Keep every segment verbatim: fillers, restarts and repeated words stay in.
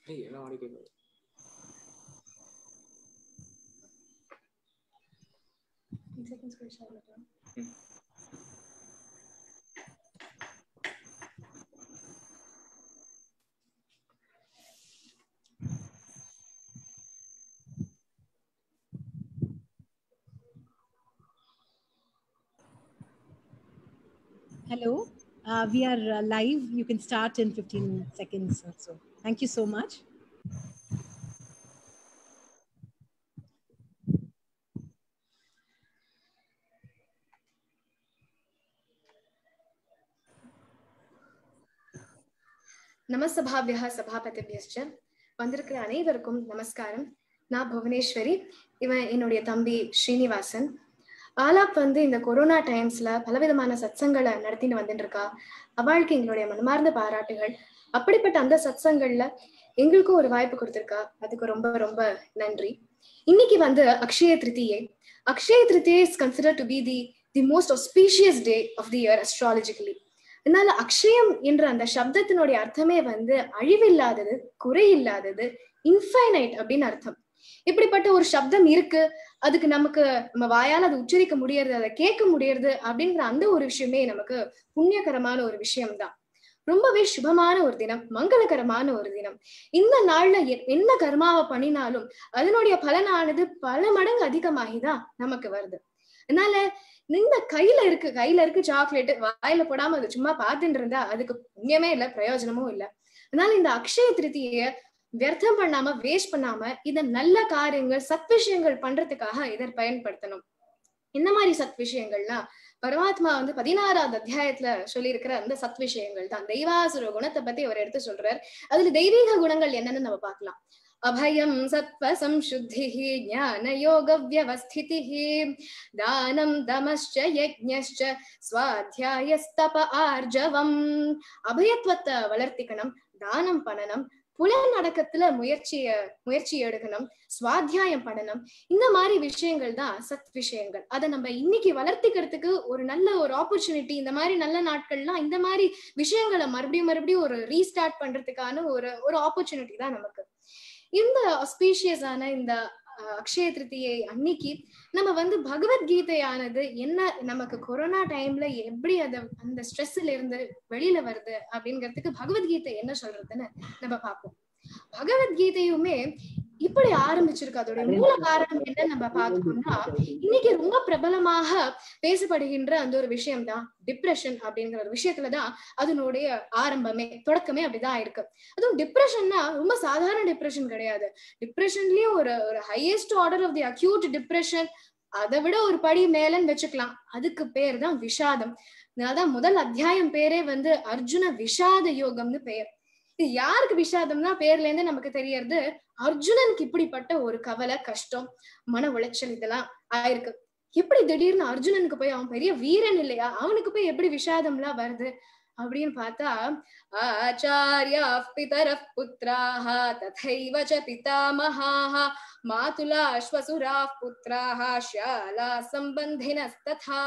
Hello, uh, we are uh, live. You can start in fifteen seconds or so. Thank you so much. நமசபாவ்யஹ சபாபதிபியஸ்ச வந்திருக்கிற அனைவருக்கும் நமஸ்காரம். நான் புவனேஸ்வரி, இவன் என்னுடைய தம்பி ஸ்ரீனிவாசன். ஆலாப் வந்து இந்த கொரோனா டைம்ஸ்ல பலவிதமான சத்சங்களை நடத்திட்டு வந்துட்டு இருக்கா. அவளுக்கு எங்களுடைய மனமார்ந்த பாராட்டுகள். அப்படிப்பட்ட அந்த சத்சங்கள்ல எங்களுக்கும் ஒரு வாய்ப்பு கொடுத்திருக்கா, அதுக்கு ரொம்ப ரொம்ப நன்றி. இன்னைக்கு வந்து Akshaya Tritiya. Akshaya Tritiya is considered to be the the most auspicious day of the year astrologically. அதனால அக்ஷயம் என்ற அந்த சப்தத்தினுடைய அர்த்தமே வந்து அழிவில்லாதது, குறையில்லாதது, இன்ஃபைனைட் அப்படின்னு அர்த்தம். இப்படிப்பட்ட ஒரு சப்தம் இருக்கு, அதுக்கு நமக்கு நம்ம வாயால் அதை உச்சரிக்க முடியறது, அதை கேட்க முடியறது அப்படிங்கிற அந்த ஒரு விஷயமே நமக்கு புண்ணியகரமான ஒரு விஷயம்தான். ரொம்பவே சுபமான ஒரு தினம், மங்களகரமான ஒரு தினம். இந்த நாள்ல என்ன கர்மாவை பண்ணினாலும் அதனுடைய பலனானது பல மடங்கு அதிகமாகிதான் நமக்கு வருது. அதனால இந்த கையில இருக்கு கையில இருக்கு சாக்லேட், வாயில போடாம அது சும்மா பார்த்துட்டு இருந்தா அதுக்கு புண்ணியமே இல்லை, பிரயோஜனமும் இல்லை. அதனால இந்த அக்ஷய திருத்திய வியர்த்தம் பண்ணாம, வேஸ்ட் பண்ணாம இத நல்ல காரியங்கள், சத் விஷயங்கள் பண்றதுக்காக இதை பயன்படுத்தணும். இந்த மாதிரி சத் விஷயங்கள்னா பரமாத்மா வந்து பதினாறாவது அத்தியாயத்துல சொல்லி இருக்கிற அந்த சத் விஷயங்கள் தான். தெய்வாசுர குணத்தை பத்தி அவர் எடுத்து சொல்றார். அதுல தெய்வீக குணங்கள் என்னன்னு நம்ம பார்க்கலாம். அபயம் சத்வ சம்சுத்திஹி ஞான யோக வியவஸ்திதிஹி தானம் தமஸ்ச யஜ்ஞஸ்ச ஸ்வாத்யாயஸ்தப ஆர்ஜவம். அபயத்வத்தை வளர்த்திக்கணும், தானம் பண்ணணும், புலநடக்கத்துல முயற்சிய முயற்சி எடுக்கணும், சுவாத்தியாயம் பண்ணணும். இந்த மாதிரி விஷயங்கள் தான் சத் விஷயங்கள். அதை நம்ம இன்னைக்கு வளர்த்திக்கிறதுக்கு ஒரு நல்ல ஒரு ஆப்பர்ச்சுனிட்டி. இந்த மாதிரி நல்ல நாட்கள்லாம் இந்த மாதிரி விஷயங்களை மறுபடியும் மறுபடியும் ஒரு ரீஸ்டார்ட் பண்றதுக்கான ஒரு ஒரு ஆப்பர்ச்சுனிட்டி தான் நமக்கு. இந்த ஆஸ்பீஷியஸான இந்த அக்ஷய திருத்தியை அன்னைக்கு நம்ம வந்து பகவத்கீதையானது என்ன, நமக்கு கொரோனா டைம்ல எப்படி அதை அந்த ஸ்ட்ரெஸ்ல இருந்து வெளியில வருது அப்படிங்கிறதுக்கு பகவத்கீதை என்ன சொல்றதுன்னு நம்ம பார்ப்போம். பகவத்கீதையுமே இப்படி ஆரம்பிச்சிருக்கு. அதோட மூல காரணம் என்ன நம்ம பார்த்தோம்னா, இன்னைக்கு ரொம்ப பிரபலமாக பேசப்படுகின்ற அந்த ஒரு விஷயம் தான் டிப்ரெஷன் அப்படிங்கிற ஒரு விஷயத்துலதான் அதனுடைய ஆரம்பமே, தொடக்கமே அப்படிதான் இருக்கு. அதுவும் டிப்ரெஷன்னா ரொம்ப சாதாரண டிப்ரெஷன் கிடையாது. டிப்ரெஷன்லயும் ஒரு ஒரு highest order of the acute depression, அதை விட ஒரு படி மேலன்னு வச்சுக்கலாம். அதுக்கு பேர் தான் விஷாதம். அதான் முதல் அத்தியாயம் பேரே வந்து அர்ஜுன விஷாத யோகம்னு பெயர். இது யாருக்கு விஷாதம்னா பேர்ல இருந்து நமக்கு தெரியறது, அர்ஜுனனுக்கு இப்படிப்பட்ட ஒரு கவலை, கஷ்டம், மன உளைச்சல் இதெல்லாம் ஆயிருக்கு. எப்படி திடீர்னு அர்ஜுனனுக்கு போய், அவன் பெரிய வீரன் இல்லையா, அவனுக்கு போய் எப்படி விஷாதம்லாம் வருது அப்படின்னு பார்த்தா, ஆச்சார்யா பிதரஃ புத்ராஹ ததைவ ச பிதாமஹாஹ மாதுலா ஸ்வசுரா புத்ராஹ ஷாலா சம்பந்தினஸ்ததா.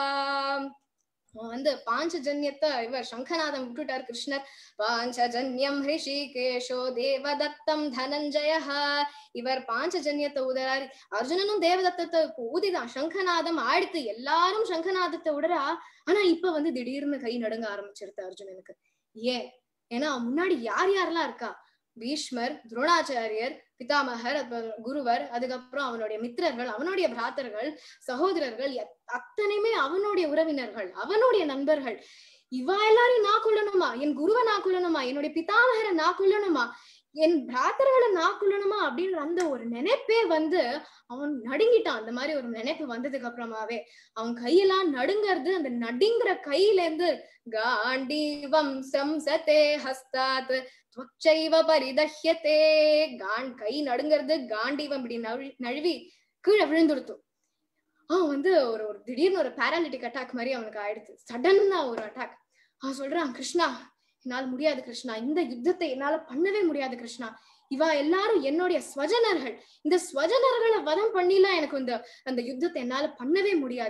வந்து பாஞ்சஜன்யத்தை இவர் சங்கநாதம் விட்டுட்டார் கிருஷ்ணர். பாஞ்சஜன்யம் ஹிருஷிகேஷோ தேவதத்தம் தனஞ்சயஹ. இவர் பாஞ்சஜன்யத்தை ஊதறாரு. அர்ஜுனனும் தேவதத்தத்தை ஊதிதான், சங்கநாதம் ஆடுத்து, எல்லாரும் சங்கநாதத்தை விடுறா. ஆனா இப்ப வந்து திடீர்னு கை நடுங்க ஆரம்பிச்சிருது அர்ஜுனனுக்கு. ஏன்? ஏன்னா முன்னாடி யார் யாரெல்லாம் இருக்கா, பீஷ்மர், துரோணாச்சாரியர், பிதாமகர், குருவர், அதுக்கப்புறம் அவனுடைய மித்திரர்கள், அவனுடைய பிராத்தர்கள், சகோதரர்கள், அத்தனையுமே அவனுடைய உறவினர்கள், அவனுடைய நண்பர்கள். இவா எல்லாரையும் நான் கொள்ளணுமா, என் குருவை நான் கொள்ளணுமா, என்னுடைய பிதாமகரை நான் கொள்ளணுமா, என் பிராத்தர்களை நான் கொள்ளணுமா அப்படின்ற அந்த ஒரு நினைப்பே வந்து அவன் நடுங்கிட்டான். அந்த மாதிரி ஒரு நினைப்பு வந்ததுக்கு அப்புறமாவே அவன் கையெல்லாம் நடுங்கிறது. அந்த நடுங்கிற கையில இருந்து காண்டீவம் சம்சதே ஹஸ்தாத் துவச்சைவ பரிதஹ்யதே. கான் கை நடுங்கிறது, காண்டீவம் இப்படி நழு நழுவி கீழே விழுந்துடுத்தும். அவன் வந்து ஒரு ஒரு திடீர்னு ஒரு பேராலிட்டிக் அட்டாக் மாதிரி அவனுக்கு ஆயிடுச்சு. சடன்னா ஒரு அட்டாக். அவன் சொல்றான், கிருஷ்ணா என்னால முடியாது கிருஷ்ணா, இந்த யுத்தத்தை என்னால பண்ணவே முடியாது கிருஷ்ணா. இவா எல்லாரும் என்னுடைய ஸ்வஜனர்கள், இந்த ஸ்வஜனர்களை வதம் பண்ணிலாம் எனக்கு இந்த அந்த யுத்தத்தை என்னால பண்ணவே முடியாது.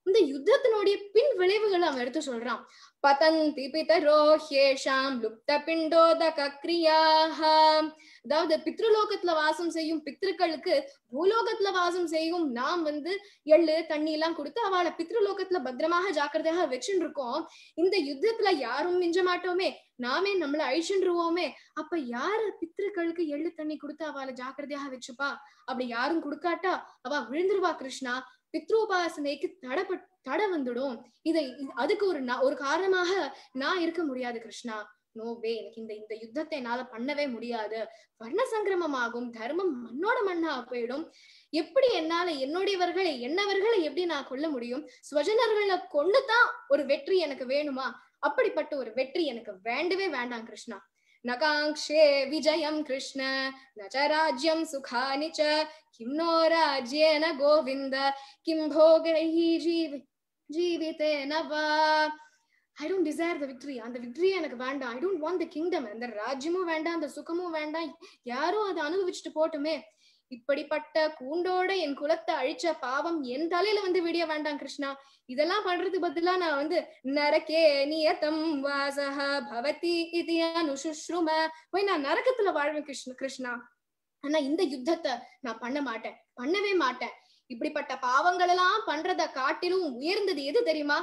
இந்த யுத்தத்தினுடைய பின் விளைவுகள் அவன் எடுத்து சொல்றான். பதந்தி பிதரோ ஹேஷாம் லுப்த பிண்டோதக கிரியாஹ. அதாவது பித்ருலோகத்துல வாசம் செய்யும் பித்ருக்களுக்கு பூலோகத்துல வாசம் செய்யும் நாம் வந்து எள்ளு தண்ணி எல்லாம் கொடுத்து அவளை பித்ருலோகத்துல பத்திரமாக ஜாக்கிரதையாக வச்சுட்டு இருக்கோம். இந்த யுத்தத்துல யாரும் மிஞ்ச மாட்டோமே, நாமே நம்மள அழிச்சுருவோமே. அப்ப யாரு பித்ருக்களுக்கு எள்ளு தண்ணி கொடுத்து அவளை ஜாக்கிரதையாக வச்சுப்பா? அப்படி யாரும் கொடுக்காட்டா அவ விழுந்துருவா கிருஷ்ணா. பித்ருபாசனைக்கு தடை தடை வந்துடும். இதை அதுக்கு ஒரு ஒரு காரணமாக நான் இருக்க முடியாது கிருஷ்ணா. நோ வே, எனக்கு இந்த இந்த யுத்தத்தை என்னால பண்ணவே முடியாது. வர்ண சங்கிரமமாகும், தர்மம் மண்ணோட மண்ணா போயிடும். எப்படி என்னால என்னுடையவர்களை என்னவர்களை எப்படி நான் கொல்ல முடியும்? ஸ்வஜனர்களை கொண்டுதான் ஒரு வெற்றி எனக்கு வேணுமா? அப்படிப்பட்ட ஒரு வெற்றி எனக்கு வேண்டவே வேண்டாம் கிருஷ்ணா. நகாங்ஷே விஜயம் கிருஷ்ண நச்ச ராஜ்யம் சுகானி ச கிம் நோ ராஜ்யேன கோவிந்த கிம் போகைஹி ஜீவி ஜீவிதேன வா. I don't desire the victory. அந்த victory எனக்கு வேண்டாம். I don't want the kingdom. அந்த ராஜ்யமும் வேண்டாம், அந்த சுகமும் வேண்டாம். யாரும் அதை அனுபவிச்சுட்டு போட்டுமே. இப்படிப்பட்ட கூண்டோட என் குலத்தை அழிச்ச பாவம் என் தலையில வந்து விடிய வேண்டாம் கிருஷ்ணா. இதெல்லாம் பண்றது பதிலா நான் வந்து நரகே நியதம் வாசஹ பவதி இதி அனுசுஷ்ரும போய் நான் நரகத்துல வாழ்வேன் கிருஷ்ண கிருஷ்ணா. ஆனா இந்த யுத்தத்தை நான் பண்ண மாட்டேன், பண்ணவே மாட்டேன். இப்படிப்பட்ட பாவங்கள் எல்லாம் பண்றத காட்டிலும் உயர்ந்தது எது தெரியுமா?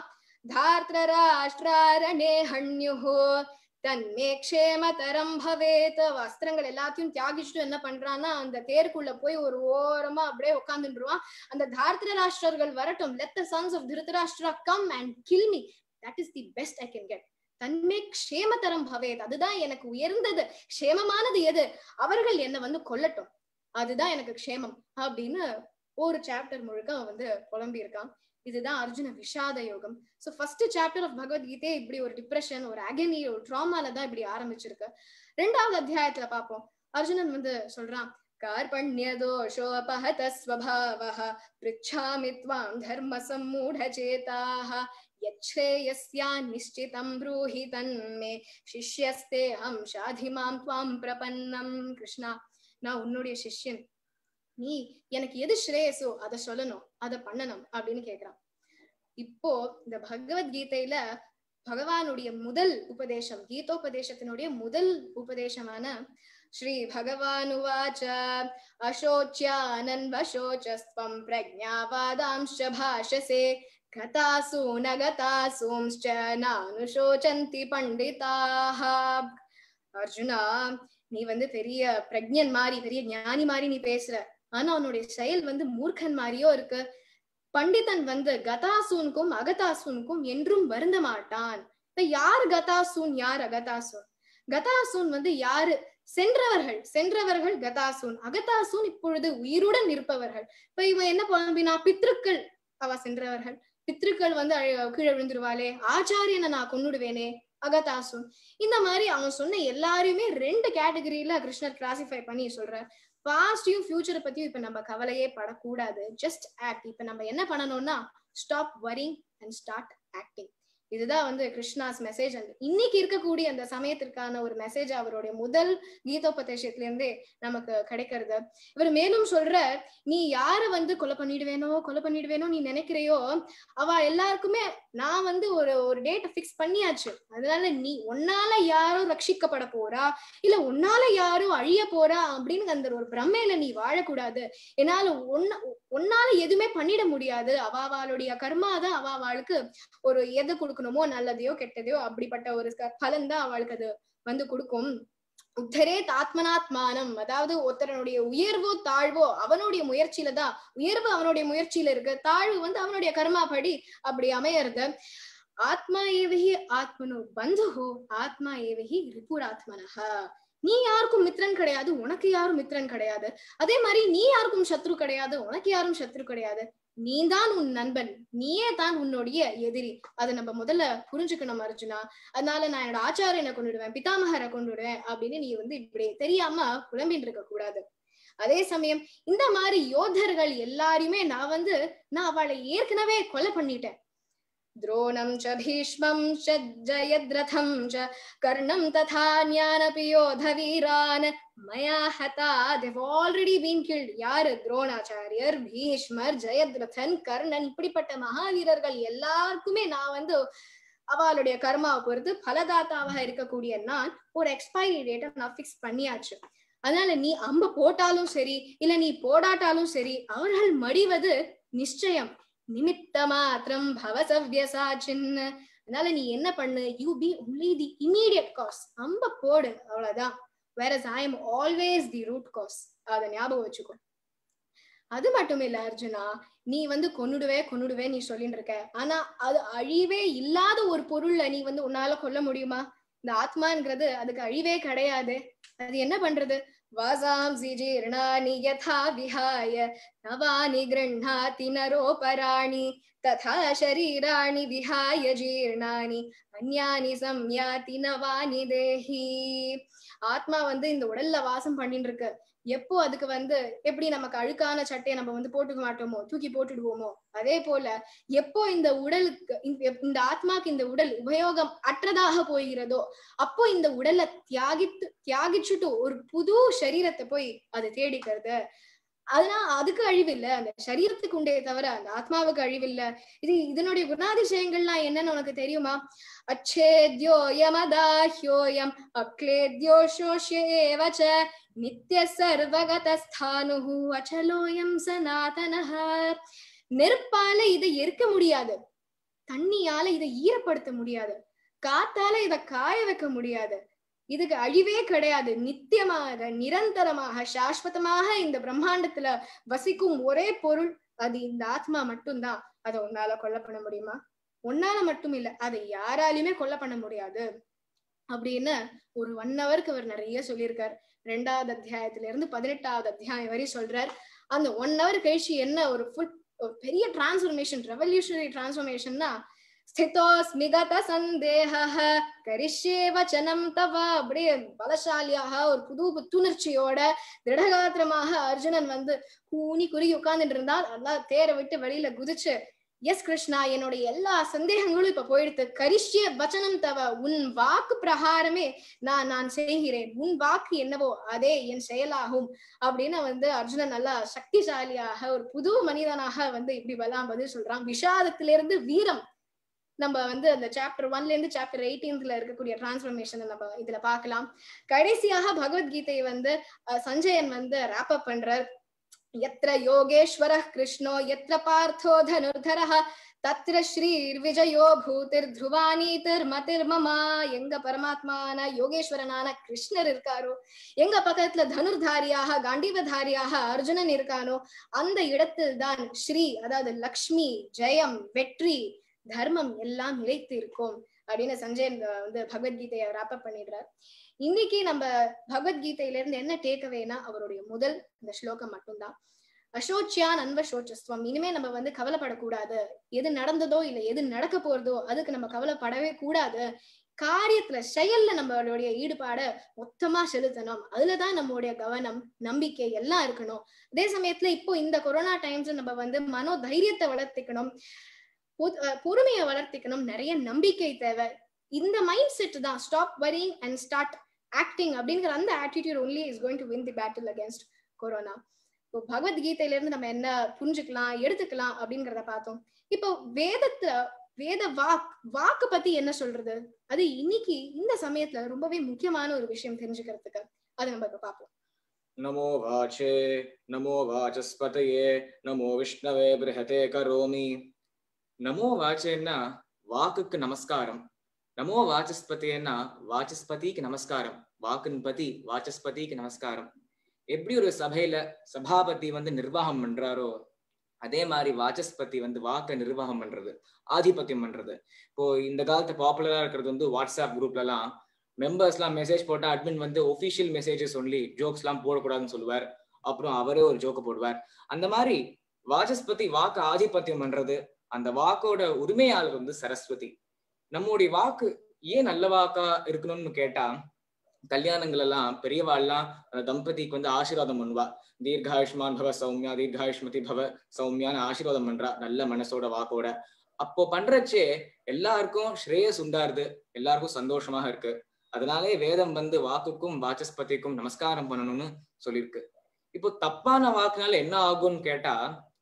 தார்த்ரராஷ்டிராரணே ஹண்யுஹோ தன்மே க்ஷேமதரம் பவேத். வஸ்திரங்கள் எல்லாத்தையும் தியாகிச்சுட்டு என்ன பண்றான்னா அந்த தேருக்குள்ள போய் ஒரு ஓரமா அப்படியே உட்கார்ந்துருவான். அந்த தார்த்ரராஷ்டிரர்கள் வரட்டும், let the sons of Dhritarashtra come and kill me. That is the best I can get. தன்மே க்ஷேமதரம் பவேத், அதுதான் எனக்கு உயர்ந்தது. க்ஷேமமானது எது? அவர்கள் என்ன வந்து கொல்லட்டும், அதுதான் எனக்கு க்ஷேமம் அப்படின்னு ஒரு சாப்டர் முழுக்க அவன் வந்து புலம்பி இருக்கான். இதுதான் Arjuna Vishada Yogam. So first chapter of Bhagavad Gita இப்படி ஒரு டிப்ரெஷன், ஒரு அகனி, ஒரு ட்ராமால தான் இப்படி ஆரம்பிச்சிருக்கு. ரெண்டாவது அத்தியாயத்துல பார்ப்போம். அர்ஜுனன் வந்து சொல்றான், கார்பண்யதோஷோபஹத ஸ்வபாவஹ ப்ருச்சாமி த்வாம் தர்ம சம்மூடசேதாஹ யச்ரேயஸ்யா நிஷ்சிதம் ப்ரூஹி தன்மே சிஷ்யஸ்தே அஹம் ஷாதிமாம் த்வாம் பிரபன்னம். கிருஷ்ணா, நான் உன்னுடைய சிஷ்யன், நீ எனக்கு எது ஸ்ரேயசோ அதை சொல்லணும், அதை பண்ணணும் அப்படின்னு கேக்குறான். இப்போ இந்த பகவத்கீதையில பகவானுடைய முதல் உபதேசம், கீதோபதேசத்தினுடைய முதல் உபதேசமான ஸ்ரீ பகவானுவாச்ச அசோச்யானன்வசோச்சஸ்வம் பிரஜ்ஞாவாதாம்ச பாஷசே கதாசு நகதாசூம்ச்ச நானுஷோசந்தி பண்டிதாஹ. அர்ஜுனா, நீ வந்து பெரிய பிரஜ்ஞன் மாதிரி, பெரிய ஞானி மாதிரி நீ பேசுற, ஆனா உன்னுடைய செயல் வந்து மூர்க்கன் மாதிரியோ இருக்கு. பண்டிதன் வந்து கதாசூனுக்கும் அகதாசூனுக்கும் என்றும் வருந்த மாட்டான். யார் கதாசூன், யார் அகதாசூன்? கதாசூன் வந்து யாரு? சென்றவர்கள், சென்றவர்கள் கதாசூன். அகதாசூன் இப்பொழுது உயிருடன் இருப்பவர்கள். இப்ப இவன் என்ன புலம்பினா, பித்ருக்கள் அவ சென்றவர்கள், பித்ருக்கள் வந்து கீழே விழுந்துருவாளே, ஆச்சாரியனை நான் கொன்னுடுவேனே, அகதாசூன். இந்த மாதிரி அவன் சொன்ன எல்லாரையுமே ரெண்டு கேட்டகரியில கிருஷ்ணர் கிளாசிஃபை பண்ணி சொல்ற. பாஸ்டையும் ஃபியூச்சரை பத்தியும் இப்ப நம்ம கவலையே படக்கூடாது. Just act. இப்ப நம்ம என்ன பண்ணணும்னா stop worrying and start acting. இதுதான் வந்து கிருஷ்ணாஸ் மெசேஜ். அந்த இன்னைக்கு இருக்கக்கூடிய அந்த சமயத்திற்கான ஒரு மெசேஜ் அவருடைய முதல் கீதோபதேசத்துல இருந்தே நமக்கு கிடைக்கிறது. இவர் மேலும் சொல்ற, நீ யார வந்து கொலை பண்ணிடுவேனோ கொலை பண்ணிடுவேனோ நீ நினைக்கிறையோ, அவ எல்லாருக்குமே நான் வந்து ஒரு ஒரு டேட்டை பிக்ஸ் பண்ணியாச்சு. அதனால நீ உன்னால யாரும் ரட்சிக்கப்பட போறா, இல்ல உன்னால யாரும் அழிய போறா அப்படின்னு அந்த ஒரு பிரம்மையில நீ வாழக்கூடாது. என்னால ஒன்ன உன்னால எதுவுமே பண்ணிட முடியாது. அவாவாளுடைய கர்மாதான் அவாவாளுக்கு ஒரு எது கொடுக்கணுமோ, நல்லதையோ கெட்டதையோ அப்படிப்பட்ட ஒரு பலன் தான் அவளுக்கு அது வந்து கொடுக்கும். உத்தரே தாத்மனாத்மானம், அதாவது ஒருத்தரனுடைய உயர்வோ தாழ்வோ அவனுடைய முயற்சியில தான். உயர்வு அவனுடைய முயற்சியில இருக்கு, தாழ்வு வந்து அவனுடைய கர்மா படி அப்படி அமையறது. ஆத்மா ஏவஹி ஆத்மனோ பந்துஹோ ஆத்மா ஏவஹி ரிபுராத்மனஹ. நீ யாருக்கும் மித்ரன் கிடையாது, உனக்கு யாரும் மித்ரன் கிடையாது. அதே மாதிரி நீ யாருக்கும் சத்ரு கிடையாது, உனக்கு யாரும் சத்ரு கிடையாது. நீ தான் உன் நண்பன், நீயே தான் உன்னுடைய எதிரி. அதை நம்ம முதல்ல புரிஞ்சுக்கணும் அர்ஜுனா. அதனால நான் என்னோட ஆச்சாரியனை கொண்டுடுவேன், பிதாமகரை கொண்டுடுவேன் அப்படின்னு நீ வந்து இப்படி தெரியாம புலம்பின்னு இருக்க கூடாது. அதே சமயம் இந்த மாதிரி யோதர்கள் எல்லாரையுமே நான் வந்து நான் அவளை ஏற்கனவே கொலை பண்ணிட்டேன். द्रोणं च भीष्मं च जयद्रथं च कर्णं तथा न्यानपि योधवीरान् मया हता. they've already been killed. யாரு? துரோணாச்சாரியர், பீஷ்மர், ஜெயத்ரதன், கர்ணன், இப்படிப்பட்ட மகாவீரர்கள் எல்லாருக்குமே நான் வந்து அவளுடைய கர்மாவை பொறுத்து பலதாத்தாவாக இருக்கக்கூடிய நான் ஒரு எக்ஸ்பைரி டேட்டை நான் பிக்ஸ் பண்ணியாச்சு. அதனால நீ அம்பு போட்டாலும் சரி இல்ல நீ போடாட்டாலும் சரி அவர்கள் மடிவது நிச்சயம். நிமித்த மாத்திரம் பவசவ்யசாச்சின். அதனால நீ என்ன பண்ணு, you be only the immediate cause. அம்ப போடு, அவ்வளவுதான். whereas I am always the root cause. அத ஞாபகம் வச்சுக்கோ. அது மட்டும் இல்ல அர்ஜுனா, நீ வந்து கொன்னுடுவே கொன்னுடுவே நீ சொல்லிட்டு இருக்க. ஆனா அது அழிவே இல்லாத ஒரு பொருள்ல நீ வந்து உன்னால கொல்ல முடியுமா? இந்த ஆத்மாங்கிறது அதுக்கு அழிவே கிடையாது. அது என்ன பண்றது? வாசாம்சி ஜீர்ணானி யதா விஹாய நவானி கிருண்ணாதி நரோபராணி ததா ஷரீராணி விஹாய ஜீர்ணானி அன்யானி சம்யாதி நவானி தேஹி. ஆத்மா வந்து இந்த உடல்ல வாசம் பண்ணிட்டு இருக்கு. எப்போ அதுக்கு வந்து எப்படி நமக்கு அழுக்கான சட்டையை நம்ம வந்து போட்டுக்க மாட்டோமோ, தூக்கி போட்டுடுவோமோ, அதே போல எப்போ இந்த உடலுக்கு இந்த ஆத்மாக்கு இந்த உடல் உபயோகம் அற்றதாக போகிறதோ அப்போ இந்த உடலை தியாகித்து தியாகிச்சுட்டு ஒரு புது சரீரத்தை போய் அது தேடிக்கிறது. அதனால அதுக்கு அழிவு இல்லை, அந்த சரீரத்துக்கு உண்டே தவிர அந்த ஆத்மாவுக்கு அழிவு இல்லை. இது இதனுடைய குணாதிசயங்கள்லாம் என்னன்னு உனக்கு தெரியுமா? அச்சேத்யோயம் அதாஹ்யோயம் அக்லேத்யோ சோஷ்யேவச நித்ய சர்வகதஸ்தானுஹு அச்சலோயம் சனாதனஹ. நெருப்பால இதை எரிக்க முடியாது, தண்ணியால இதை ஈரப்படுத்த முடியாது, காத்தால இதை காய வைக்க முடியாது. இதுக்கு அழிவே கிடையாது. நித்தியமாக நிரந்தரமாக சாஸ்வதமாக இந்த பிரம்மாண்டத்துல வசிக்கும் ஒரே பொருள் அது இந்த ஆத்மா மட்டும்தான். அதை உன்னால கொல்ல பண்ண முடியுமா? உன்னால மட்டும் இல்ல, அதை யாராலையுமே கொல்ல பண்ண முடியாது அப்படின்னு ஒரு ஒன் ஹவருக்கு அவர் நிறைய சொல்லியிருக்காரு. ரெண்டாவது அத்தியாயத்துல இருந்து பதினெட்டாவது அத்தியாயம் வரை சொல்றார். அந்த ஒன் ஹவர் கழிச்சு என்ன ஒரு ஃபுல் பெரிய டிரான்ஸ்ஃபர்மேஷன், ரெவல்யூஷனரி டிரான்ஸ்ஃபர்மேஷன்னா ஸ்திதோஸ்மிகத சந்தேஹ கரிஷ்யே வசனம் தவ. அப்படியே பலசாலியாக ஒரு புது புத்துணர்ச்சியோட திடகாத்திரமாக அர்ஜுனன் வந்து கூனி குறுகி உட்கார்ந்துட்டு இருந்தால் எல்லாம் தேரை விட்டு வெளியில குதிச்சு, எஸ் கிருஷ்ணா, என்னுடைய எல்லா சந்தேகங்களும் இப்ப போயிடுத்து. கரிஷ்ய வச்சனம் தவ, உன் வாக்கு பிரகாரமே நான் நான் செய்கிறேன், உன் வாக்கு என்னவோ அதே என் செயலாகும் அப்படின்னு வந்து அர்ஜுனன் நல்லா சக்திசாலியாக ஒரு புது மனிதனாக வந்து இப்படி எல்லாம் பதில் சொல்றான். விஷாதத்திலிருந்து வீரம் நம்ம வந்து அந்த சாப்டர் ஒன்ல இருந்து சாப்டர் எயிட்டீன்த்ல இருக்கக்கூடிய டிரான்ஸ்ஃபர்மேஷன் நம்ம இதுல பார்க்கலாம். கடைசியாக பகவத்கீதையை வந்து சஞ்சயன் வந்து ராப் அப் பண்றார். யத்ர யோகேஸ்வரः கிருஷ்ணோ யத்ர பார்த்தோ தனுர்தரः தத்ர ஸ்ரீர் விஜயோ பூதிர் த்ருவானீதிர் மதிர் மமா. எங்க பரமாத்மான யோகேஸ்வரனான கிருஷ்ணர் இருக்காரோ, எங்க பக்கத்துல தனுர்தாரியாக காண்டீவதாரியாக அர்ஜுனன் இருக்கானோ, அந்த இடத்தில் தான் ஸ்ரீ அதாவது லக்ஷ்மி, ஜெயம், வெற்றி, தர்மம் எல்லாம் நிலைத்து இருக்கும் அப்படின்னு சஞ்சயன் வந்து பகவத்கீதையை ராப் அப் பண்ணிடுறார். இன்னைக்கு நம்ம பகவத்கீதையில இருந்து என்ன டேக்அவேனா அவருடைய முதல் இந்த ஸ்லோகம் மட்டும்தான். அசோச்சியான் அன்வசோச்சஸ்துவம். இனிமே நம்ம வந்து கவலைப்படக்கூடாது. எது நடந்ததோ இல்ல எது நடக்க போறதோ அதுக்கு நம்ம கவலைப்படவே கூடாது. காரியத்துல செயல்ல நம்மளுடைய ஈடுபாட மொத்தமா செலுத்தணும். அதுலதான் நம்மளுடைய கவனம், நம்பிக்கை எல்லாம் இருக்கணும். அதே சமயத்துல இப்போ இந்த கொரோனா டைம்ஸ் நம்ம வந்து மனோ தைரியத்தை வளர்த்திக்கணும், பொறுமையை வளர்த்திக்கணும், நிறைய நம்பிக்கை தேவை. இந்த மைண்ட் செட் தான் stop worrying and start acting அப்படிங்கிற அந்த attitude only is going to win the battle against corona. இப்போ பகவத்கீதையில இருந்து நம்ம என்ன புரிஞ்சுக்கலாம், எடுத்துக்கலாம் அப்படிங்கிறத பார்த்தோம். இப்போ வேதத்துல வேத வாக் வாக்கு பத்தி என்ன சொல்றது, அது இன்னைக்கு இந்த சமயத்துல ரொம்பவே முக்கியமான ஒரு விஷயம் தெரிஞ்சுக்கிறதுக்கு. அதை நம்ம இப்ப பார்ப்போம். நமோ வாச்சே நமோ வாசஸ்பதயே நமோ விஷ்ணவே ப்ரஹதே கரோமி. நமோ வாச்சேன்னா வாக்குக்கு நமஸ்காரம், நமோ வாசஸ்பதினா வாசஸ்பதிக்கு நமஸ்காரம், வாக்குன் பதி வாசஸ்பதிக்கு நமஸ்காரம். எப்படி ஒரு சபையில சபாபதி வந்து நிர்வாகம் பண்றாரோ அதே மாதிரி வாசஸ்பதி வந்து வாக்க நிர்வாகம் பண்றது, ஆதிபத்தியம் பண்றது. இப்போ இந்த காலத்து பாப்புலரா இருக்கிறது வந்து வாட்ஸ்அப் குரூப்ல எல்லாம் மெம்பர்ஸ் எல்லாம் மெசேஜ் போட்டா அட்மின் வந்து ஒபிஷியல் மெசேஜஸ் ஒன்லி, ஜோக்ஸ் எல்லாம் போடக்கூடாதுன்னு சொல்லுவார். அப்புறம் அவரே ஒரு ஜோக்க போடுவார். அந்த மாதிரி வாசஸ்பதி வாக்கு ஆதிபத்தியம் பண்றது. அந்த வாக்கோட உரிமையாளர் வந்து சரஸ்வதி. நம்முடைய வாக்கு ஏன் நல்ல வாக்கா இருக்கணும்னு கேட்டா, கல்யாணங்கள் எல்லாம் பெரியவாள்லாம் அந்த தம்பதிக்கு வந்து ஆசீர்வாதம் பண்ணுவா. தீர்காயுஷ்மான் பவ சௌமியா, தீர்காயுஷ்மதி பவ சௌமியான்னு ஆசீர்வாதம் பண்றா நல்ல மனசோட வாக்கோட. அப்போ பண்றச்சே எல்லாருக்கும் ஸ்ரேயஸ் உண்டாருது, எல்லாருக்கும் சந்தோஷமாக இருக்கு. அதனாலே வேதம் வந்து வாக்குக்கும் வாசஸ்பதிக்கும் நமஸ்காரம் பண்ணணும்னு சொல்லியிருக்கு. இப்போ தப்பான வாக்குனால என்ன ஆகும்னு கேட்டா,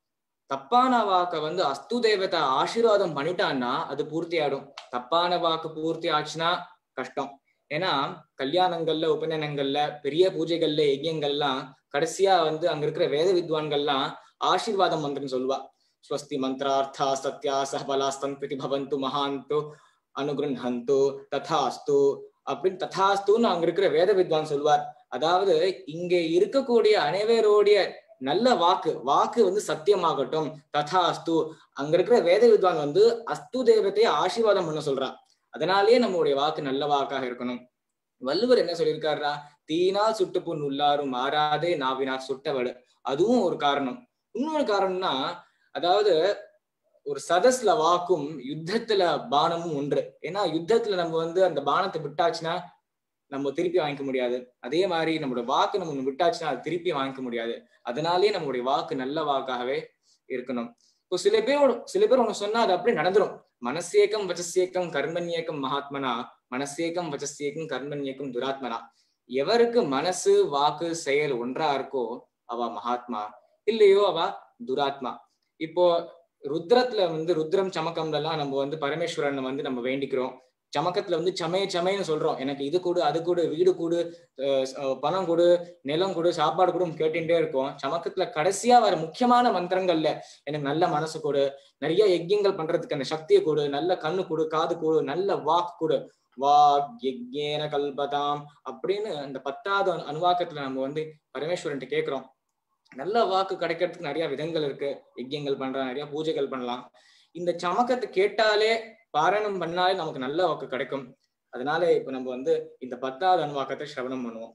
தப்பான வாக்க வந்து அஸ்து தேவதா ஆசீர்வாதம் பண்ணிட்டான்னா அது பூர்த்தி ஆயிடும். தப்பான வாக்கு பூர்த்தி ஆச்சுன்னா கஷ்டம். ஏன்னா கல்யாணங்கள்ல, உபநயனங்கள்ல, பெரிய பூஜைகள்ல, யஜ்யங்கள்லாம் கடைசியா வந்து அங்க இருக்கிற வேத வித்வான்கள்லாம் ஆசீர்வாதம் மந்திரம் சொல்லுவா. ஸ்வஸ்தி மந்திரார்த்தா சத்யா சபலாஸ்தந்தி பவந்து மகாந்து அனுகிருஹந்து ததாஸ்து அப்படின்னு ததாஸ்துன்னு அங்க இருக்கிற வேத வித்வான் சொல்வார். அதாவது இங்க இருக்கக்கூடிய அனைவருடைய நல்ல வாக்கு வாக்கு வந்து சத்தியமாகட்டும், ததாஸ்து. அங்க இருக்கிற வேத வித்வான் வந்து அஸ்து தேவத்தையை ஆசீர்வாதம் பண்ண சொல்றான். அதனாலேயே நம்மளுடைய வாக்கு நல்ல வாக்காக இருக்கணும். வள்ளுவர் என்ன சொல்லியிருக்காருன்னா, தீனால் சுட்டு புண் உள்ளாரும் மாறாதே நாவினார் சுட்டவடு. அதுவும் ஒரு காரணம். இன்னொரு காரணம்னா, அதாவது ஒரு சதஸ்ல வாக்கும் யுத்தத்துல பானமும் ஒன்று. ஏன்னா யுத்தத்துல நம்ம வந்து அந்த பானத்தை விட்டாச்சுன்னா நம்ம திருப்பி வாங்கிக்க முடியாது. அதே மாதிரி நம்மளோட வாக்கு நம்ம விட்டாச்சுன்னா அது திருப்பி வாங்கிக்க முடியாது. அதனாலேயே நம்மளுடைய வாக்கு நல்ல வாக்காகவே இருக்கணும். இப்போ சில பேர் சில பேர் ஒண்ணு சொன்னா அது அப்படியே நடந்துரும். மனசேக்கம் வச்சசேக்கம் கர்மண்யேக்கம் மகாத்மனா, மனசேக்கம் வச்சசேக்கம் கர்மண்யேக்கம் துராத்மனா. எவருக்கு மனசு வாக்கு செயல் ஒன்றா இருக்கோ அவ மகாத்மா, இல்லையோ அவ துராத்மா. இப்போ ருத்ரத்துல வந்து ருத்ரம் சமக்கம்ல எல்லாம் நம்ம வந்து பரமேஸ்வரன் வந்து நம்ம வேண்டிக்கிறோம். சமக்கத்துல வந்து சமய சமயன்னு சொல்றோம். எனக்கு இது கொடு, அது கொடு, வீடு கொடு, பணம் கொடு, நிலம் கொடு, சாப்பாடு கூட கேட்டுட்டே இருக்கோம். சமக்கத்துல கடைசியா வர முக்கியமான மந்திரங்கள்ல எனக்கு நல்ல மனசு கொடு, நிறைய யஜ்யங்கள் பண்றதுக்கு அந்த சக்தியை கொடு, நல்ல கண்ணு கொடு, காது கொடு, நல்ல வாக்கு கொடு, வாக் யஜ்ஞேன கல்பதாம் அப்படின்னு அந்த பத்தாவது அனுவாக்கத்துல நம்ம வந்து பரமேஸ்வரன் கேட்கிறோம். நல்ல வாக்கு கிடைக்கிறதுக்கு நிறைய விதங்கள் இருக்கு. யஜ்யங்கள் பண்றோம், நிறைய பூஜைகள் பண்ணலாம். இந்த சமக்கத்தை கேட்டாலே பாராயணம் பண்ணாலே நமக்கு நல்ல வாக்கு கிடைக்கும். அதனால இப்ப நம்ம வந்து இந்த பத்தாவது அனுவாக்கத்தை சிரவணம் பண்ணுவோம்.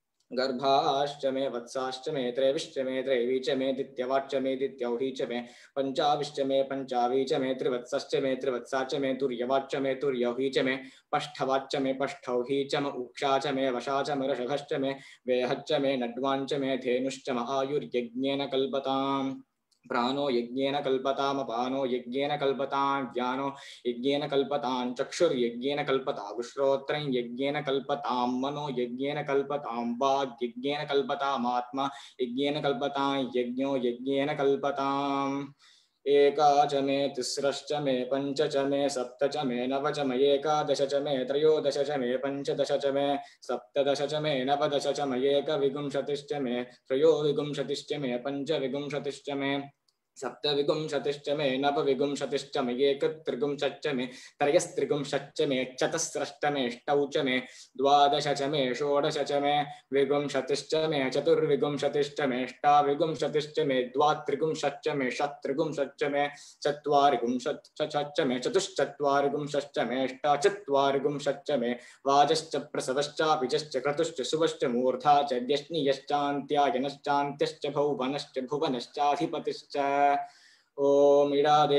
गर्भाष्टमे वत्साष्टमे त्रैविष्टमे त्रैवीचमे दित्यवाच्चमे दित्यौहीचमे पंचाविष्टमे पंचावीचमे त्रिवत्सष्टमे त्रिवत्साचमे तुर्यवाच्चमे तुर्यौहीचमे पष्ठवाच्चमे पष्ठौहीचम उक्षाचमे वशाचमे रषभश्चमे वेहच्चमे नड्वाञ्चमे धेनुश्चम आयुर्यज्ञेन कल्पताम् प्राणो यज्ञेन कल्पताम पानो यज्ञेन कल्पतां ज्ञानो यज्ञेन कल्पतां चक्षुर्यज्ञेन कल्पतां श्रोत्रं यज्ञेन कल्पतां मनो यज्ञेन कल्पतां वाग् यज्ञेन कल्पताम् आत्मा यज्ञेन कल्पतां यज्ञो यज्ञेन कल्पताम् एकाच मे तिस्रश्च मे पंच च मे सप्त च मे नव च मे एकादश च मे त्रयोदश च मे पंचदश च मे सप्तदश च मे नवदश च मे एकविंशतिश्च मे त्रयोविंशतिश्च मे पंचविंशतिश्च मे सप्तविंशतिश्च मे नवविंशतिश्च मे एकत्रिंशच्च मे त्रयस्त्रिंशच्च मे चतस्रश्च मे अष्टौ च मे द्वादश च मे षोडश च मे विंशतिश्च मे चतुर्विंशतिश्च मे अष्टाविंशतिश्च मे द्वात्रिंशच्च मे षट्त्रिंशच्च मे चत्वारिंशच्च मे चतुश्चत्वारिंशच्च मे अष्टाचत्वारिंशच्च मे वाजश्च प्रसवश्चापिजश्च क्रतुश्च सुवश्च मूर्धा च व्यश्नियश्चान्त्यायनश्चान्त्यश्च भौवनश्च भुवनश्चाधिपतिश्च ओम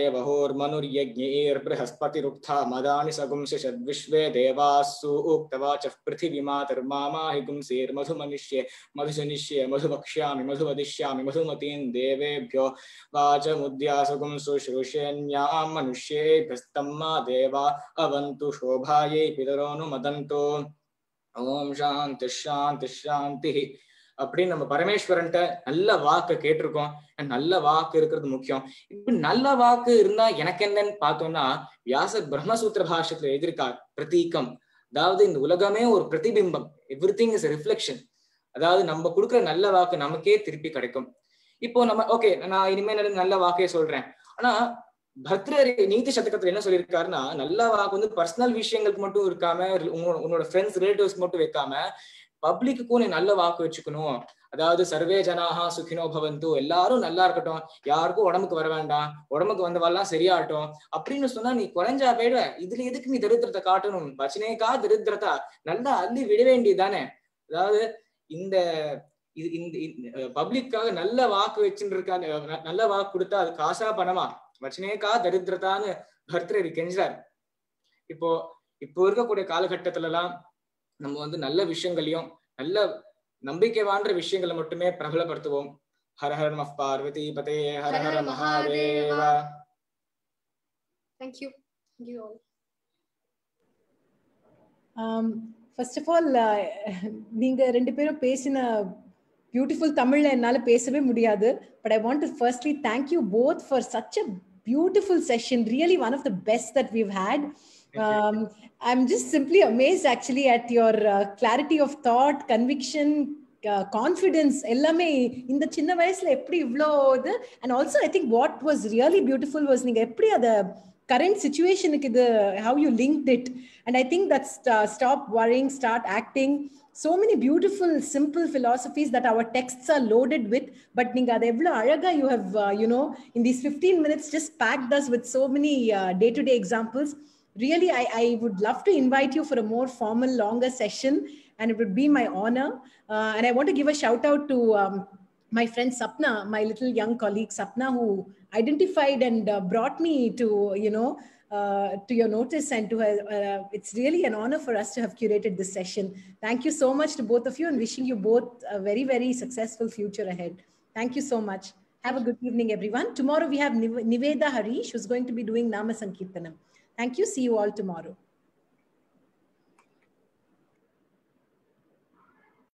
इडादेवहोर्मनुर्यज्ञैर्बृहस्पतिरुक्था मदानि सगुंसिषद्विश्वे देवासु उक्तवाचः पृथिवीमातर्मामाहि गुंसेर्मधुमनिष्ये मधुजनिष्ये मधुवक्ष्यामि मधुवदिष्यामि मधुमतीं देवेभ्यो वाचमुद्यासगुं शुश्रूषेण्यां मनुष्येभ्यस्तम्मा देवा अवन्तु शोभायै पितरोऽनुमदन्तु ओम शांति शांति शांति அப்படின்னு நம்ம பரமேஸ்வரன்ட்ட நல்ல வாக்கு கேட்டிருக்கோம். நல்ல வாக்கு இருக்கிறது முக்கியம். இப்ப நல்ல வாக்கு இருந்தா எனக்கு என்னன்னு பார்த்தோம்னா, வியாசர் பிரம்மசூத்திர பாஷ்யத்துல எழுதியிருக்கார் பிரதீகம். அதாவது இந்த உலகமே ஒரு பிரதிபிம்பம், எவ்ரிதிங் இஸ் ரிஃப்ளெக்ஷன். அதாவது நம்ம கொடுக்குற நல்ல வாக்கு நமக்கே திருப்பி கிடைக்கும். இப்போ நம்ம ஓகே, நான் இனிமேல் நல்ல வாக்கே சொல்றேன். ஆனா பத்ரர் நீதி சதகத்துல என்ன சொல்லியிருக்காருன்னா, நல்ல வாக்கு வந்து பர்சனல் விஷயங்களுக்கு மட்டும் இருக்காம, உன்னோட ஃப்ரெண்ட்ஸ் ரிலேட்டிவ்ஸ் மட்டும் வைக்காம பப்ளிக்குக்கும் நீ நல்ல வாக்கு வச்சுக்கணும். அதாவது சர்வே ஜனாஹா சுகினோ பவந்து, எல்லாரும் நல்லா இருக்கட்டும், யாருக்கும் உடம்புக்கு வர வேண்டாம், உடம்புக்கு வந்தவெல்லாம் சரியாகட்டும் அப்படின்னு சொன்னா நீ குறைஞ்சா போயிடுவ. இதுல எதுக்கு நீ தரித்திரத்தை காட்டணும்? வச்சனேக்கா தரித்திரத்தா நல்லா அள்ளி விட வேண்டியதானே. அதாவது இந்த இந்த பப்ளிக்காக நல்ல வாக்கு வச்சுட்டு இருக்காங்க, நல்ல வாக்கு கொடுத்தா அது காசா பணமா? வச்சனேக்கா தரித்திரத்தான்னு பர்தர் கெஞ்சார். இப்போ இப்போ இருக்கக்கூடிய காலகட்டத்துல எல்லாம் நம்ம வந்து நல்ல விஷயங்களையும் நல்ல நம்பிக்கை வாழ்ற விஷயங்களை மட்டுமே பிரபலப்படுத்துவோம். ஹர ஹர நம பார்வதி பதே Hara Hara Mahadeva. Thank you. Thank you all. Um, first of all, நீங்க ரெண்டு பேரும் பேசின beautiful தமிழ்ல என்னால பேசவே முடியாது. But I want to firstly thank you both for such a beautiful session. Really one of the best that we've had. Um, I'm just simply amazed actually at your uh, clarity of thought, conviction, uh, confidence. எல்லாமே இந்த சின்ன வயசுல எப்படி இவ்ளோ இது. And also I think what was really beautiful was நீங்க எப்படி அத current situation the how you linked it, and I think that's uh, stop worrying, start acting. So many beautiful simple philosophies that our texts are loaded with, but ninga adu evlo alaga you have uh, you know in these fifteen minutes just packed us with so many uh, day to day examples. Really I, I would love to invite you for a more formal longer session, and it would be my honor. Uh, and I want to give a shout out to um, my friend Sapna, my little young colleague Sapna, who identified and uh, brought me to, you know, uh, to your notice, and to her, uh, it's really an honor for us to have curated this session. Thank you so much to both of you, and wishing you both a very, very successful future ahead. Thank you so much. Have a good evening, everyone. Tomorrow we have Niveda Harish, who's going to be doing Nama Sankirtanam. Thank you. See you all tomorrow.